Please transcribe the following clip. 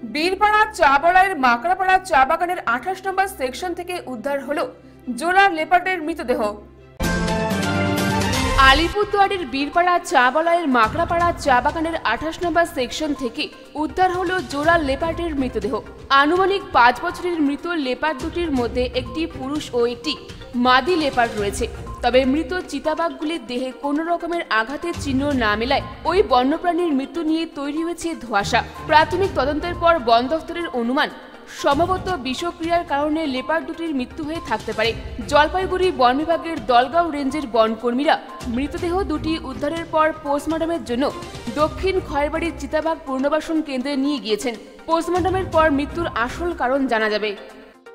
বীরপাড়া চা বলাইয়ের মাকড়াপাড়া চা বাগানের 28 নম্বর সেকশন থেকে উদ্ধার হলো জোড়া লেপার্ডের মৃতদেহ। আলিপুরদুয়ারের বীরপাড়া চা বলাইয়ের মাকড়াপাড়া চা বাগানের 28 নম্বর সেকশন থেকে উদ্ধার হলো জোড়া লেপার্ডের মৃতদেহ। আনুমানিক 5 বছরের মৃত লেপার্ড দুটির মধ্যে একটি পুরুষ ও একটি মাদি লেপার্ড রয়েছে। তবে মৃত চিতাবাঘগুলির দেহে কোনো রকমের আঘাতের চিহ্ন না মেলায় ওই বন্যপ্রাণীর মৃত্যু নিয়ে তৈরি হয়েছে ধোঁয়াশা। প্রাথমিক তদন্তের পর বন দফতরের অনুমান, সম্ভবত বিষক্রিয়ার কারণে লেপার্ড দুটির মৃত্যু হয়ে থাকতে পারে। জলপাইগুড়ি বন বিভাগের দলগাঁও রেঞ্জের বনকর্মীরা মৃতদেহ দুটি উদ্ধারের পর পোস্টমর্টমের জন্য দক্ষিণ খয়েরবাড়ির চিতাবাঘ পুনর্বাসন কেন্দ্রে নিয়ে গিয়েছেন। পোস্টমর্টমের পর মৃত্যুর আসল কারণ জানা যাবে।